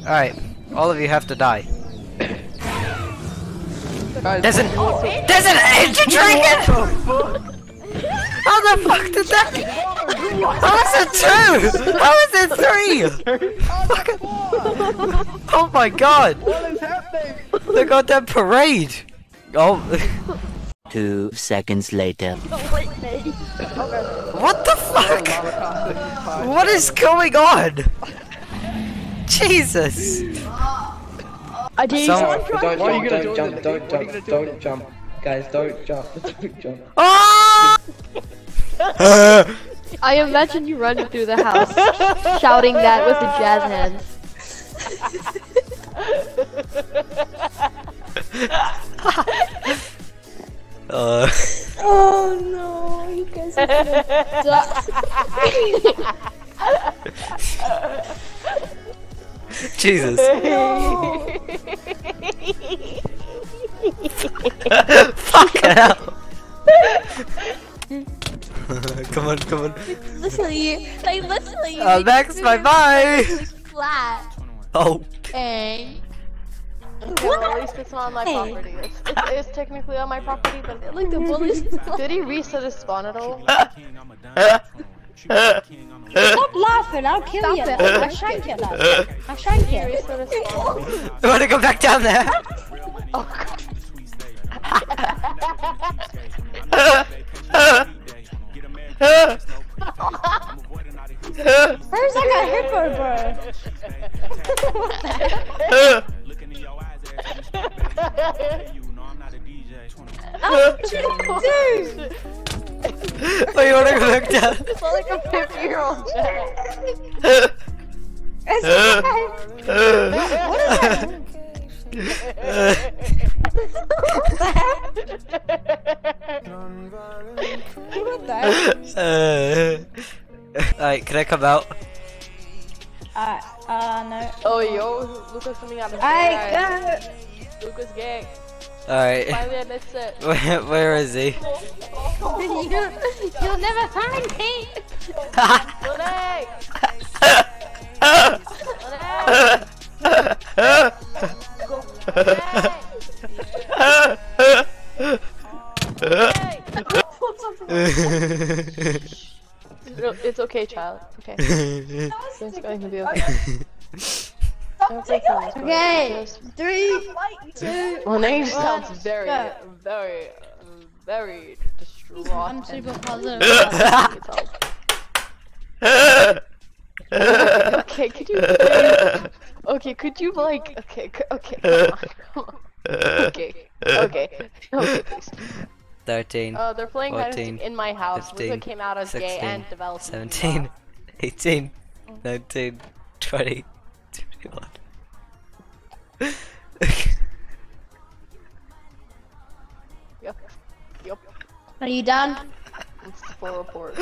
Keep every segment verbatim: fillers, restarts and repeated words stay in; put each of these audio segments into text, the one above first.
Alright, all of you have to die. Guys, There's an there's an energy dragon! How the fuck did that? How is it two? How is it three? Fucking- oh my god! what is happening? The goddamn parade! Oh. Two seconds later. What the fuck? What is going on? Jesus! I did. Some- Don't Why are you jump, gonna don't do jump, this? don't What are you jump, gonna do? don't jump. Guys, don't jump, don't jump. Ah! I imagine you running through the house, shouting that with the jazz hands. Uh. Oh no, you guys are gonna die. Jesus. Fuck hell. Come on, come on. Literally, like literally. Uh, Max, bye bye. Flat. Oh. And Okay, well, at least it's not on my Hey. property. It's, it's, it's technically on my property, but like the bullies. did he reset his spawn at all? Stop laughing! I'll kill Stop you. it. I'll shank you. Lad. I'll shank Did he you. reset his spawn? You wanna go back down there? Oh, God. Where's that guy hippo, bro? Oh, dude! Oh, you wanna go back down? It's like a fifty-year-old Jack. It's that guy. What is that? What the Uh, Alright, can I come out? Uh, uh, no. Oh, yo, Lucas coming out of I gay. got. Lucas gay. Alright. Finally admits it. Where, where is he? You, you'll never find me. Monet! It's okay, child. It's okay. It's going to be okay. Okay, three, two. Monet sounds very, go. very, very distraught. I'm super positive. Okay, could you please? Okay, could you like? Okay, c- okay, come on, come on. Okay, okay, okay, please. thirteen, Uh, they're playing hide and fourteen, seek in my house. fifteen, Luca came out as gay sixteen, and developed. seventeen, eighteen, nineteen, twenty, twenty-one. Yep. Yep. Are you done? It's the full report.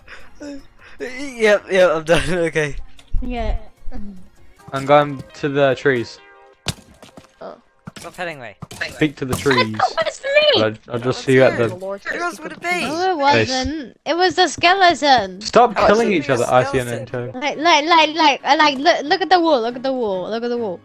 Yep, yep, I'm done. Okay. Yeah. I'm going to the trees. Stop heading away. Speak to the trees. It's me. I'll, I'll just see you at The the. Lord Who else would it be? No, it wasn't. It was the skeleton. Stop Oh, killing so each you're other, I C N skeleton. N two. Like, like, like, like, uh, like, look, look at the wall. Look at the wall. Look at the wall.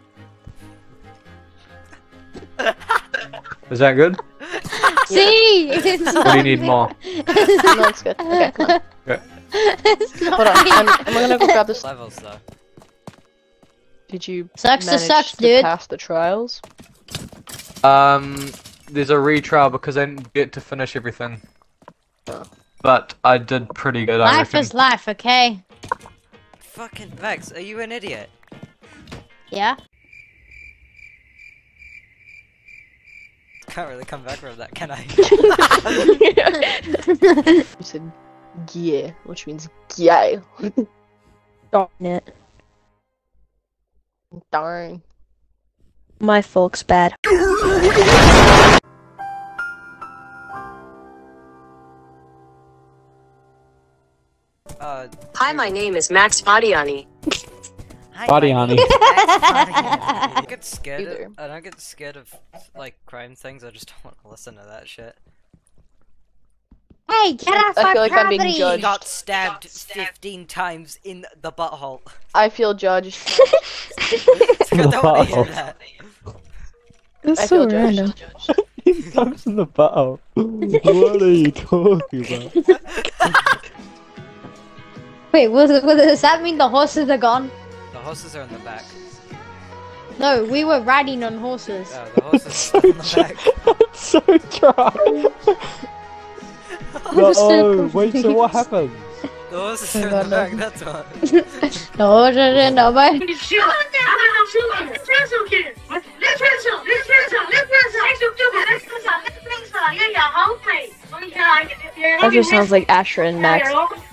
Is that good? See? It's Or do you need more? No, it's good. Okay, come on. It's not Hold on. I'm, I'm gonna go grab this. Levels though. Did you Sucks to manage sucks, to dude. pass the trials? Um, there's a retrial because I didn't get to finish everything. But I did pretty good, I Life reckon. is life, okay? Fucking Vex, are you an idiot? Yeah? Can't really come back from that, can I? You said yeah, which means gay. Darn it. Darn. My folks bad. Uh, Hi, my name is Max Badiani. hi, Body my honey. name's Max Badiani. I don't get scared Either. of, I don't get scared of, like, crime things, I just don't want to listen to that shit. Hey, get off I my feel like I'm being property! judged. Got stabbed fifteen times in the butthole. I feel judged. I don't want to hear that. It's I so feel judged. random. He sucks in the bottle. What are you talking about? Wait, was it, was it, does that mean the horses are gone? The horses are in the back. No, we were riding on horses. Oh, the horses are in the back. That's so dry. was so Oh, wait, so what confused. happened? The horses are in the back, that's what. The horses are in the back. That just sounds like Asher and Max.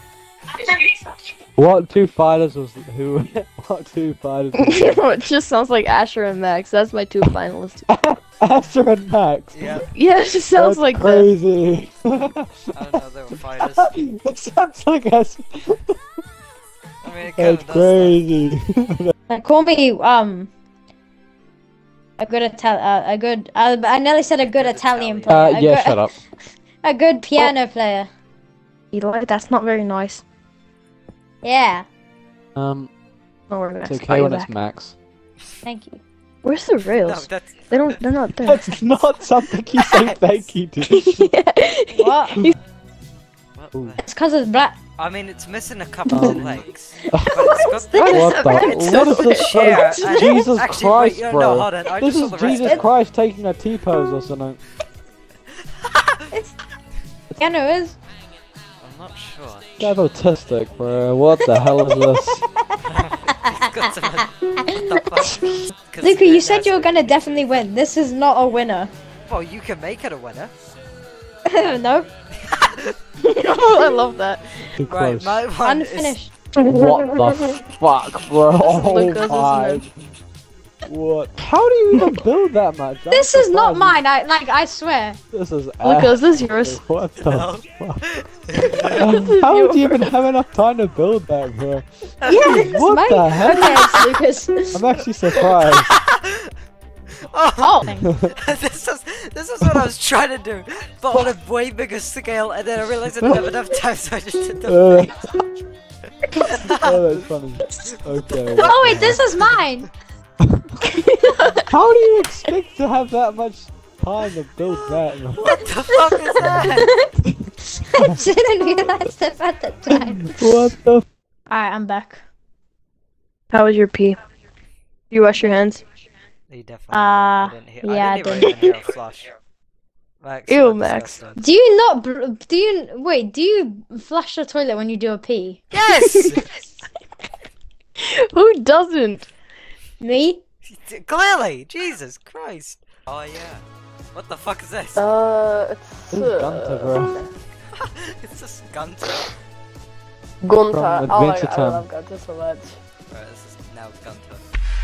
What two fighters was who? What two fighters? Was It just sounds like Asher and Max. That's my two finalists. Asher and Max. Yeah, Yeah, it just sounds That's like that. crazy. I don't know, they were fighters. That sounds like Asher. I mean, it kind That's of does. crazy. Uh, Call me um a good Ital uh, a good uh, I nearly said a good Good Italian Italian. player. Uh, a yeah, good, shut up. A good piano player. Eli, that's not very nice. Yeah, Um, Oh, we're gonna it's have to okay call you when it's back. Max. thank you. Where's the No, rails? that's. They don't. They're not there. That's not something you say thank you to. What? What the- It's because it's black. I mean, it's missing a couple Um. of legs. But it's got What the? It's What is got this? chair, What is and- Jesus actually, Christ, wait, no, bro. No, hold on. I This just saw is the rest Jesus of it. Christ taking a T-pose or something. Piano is. I'm not sure. That's autistic, bro. What the hell is this? He's got some. What the fuck? 'Cause Luca, you it said has- you were gonna definitely win. This is not a winner. Well, you can make it a winner. No, I love that. Too Right, close. my one is. unfinished. What the fuck, bro? Oh Lucas, my. isn't What? How do you even build that much? I'm This is not surprised. mine. I like. I swear. This is Luca, is this ass. yours? What the No. fuck? How would you even have enough time to build that, bro? Yeah, this is What mine. the heck? Okay, it's Lucas. I'm actually surprised. Oh, Oh, this is this is what I was trying to do, but on a way bigger scale, and then I realized I didn't have enough time, so I just did the Uh, face. oh, that's funny. Okay. oh wait, this is mine. How do you expect to have that much time to build that? man? What the fuck is that? I didn't realize that at the time. What the? F Alright, I'm back. How was your pee? You wash your hands? You definitely Uh, I didn't hear, yeah, I I didn't didn't. even hear a flush. Max, Ew, you're Max. disgusting. Do you not? br- Do you wait? Do you flush the toilet when you do a pee? Yes! Who doesn't? Me? Clearly! Jesus Christ! Oh yeah. What the fuck is this? Uh, it's This is Gunter, bro. It's just Gunter. Gunter. From Oh my Adventure god, I Time. love Gunter so much. Right, this is now Gunter.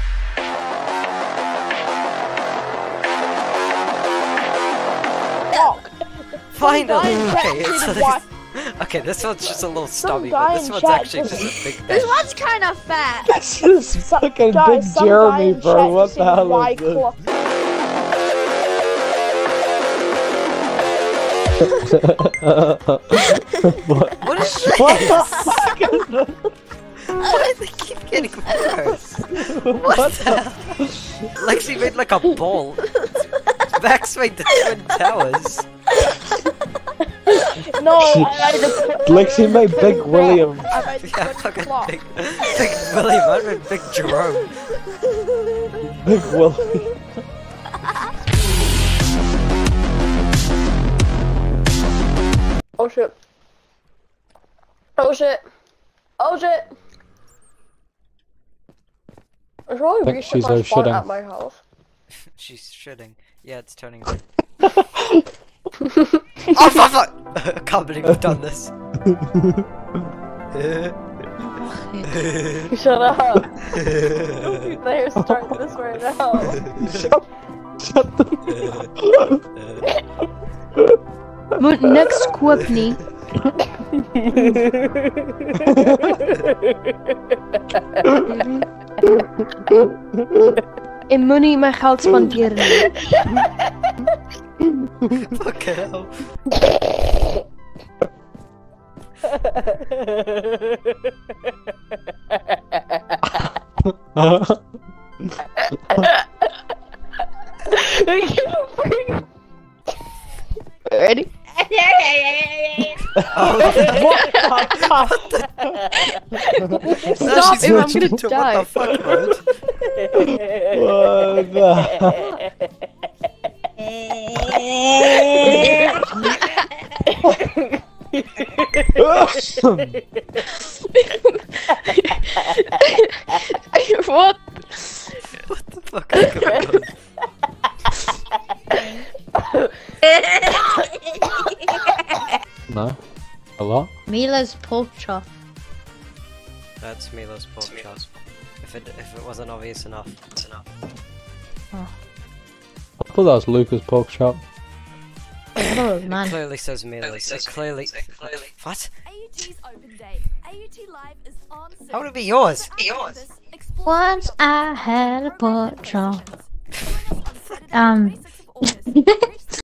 Finally! Okay, it's okay, this one's just a little stubby, but this one's actually just a big This bench. one's kind of fat. This is fucking Big Jeremy, bro. What the hell is this? What? What is this? What the fuck is this? Why do they keep getting worse? What the hell? Lexi made like a ball. Max made the Twin Towers. No, I made the Lexi made Big William. I made the Yeah, Twin fucking clock. big, big William. I made Big Jerome. Big William. Oh shit. Oh shit. Oh shit. There's probably Think reset she's my spawn shitting. at my house. She's shitting. Yeah, it's turning red. Oh fuck! fuck. I can't believe we've done this. Shut up. Don't you dare start this right now. Shut the But next Quipney. En moet niet mijn geld spenderen. Fucking hell. Ready? Oh, What the no, she's Stop him, I'm switching gonna to die. what the fuck mode. What What? What the fuck is going on? No. A lot? Mila's pork chop. That's Milo's pork chop. If it if it wasn't obvious enough, it's enough. I thought that was Luca's pork chop. I thought it was It mine. clearly says Milo's. It clearly. What? A U T's open day. A U T Live is on soon. How would it be yours? Yours. Once I had a pork chop. Um. Reach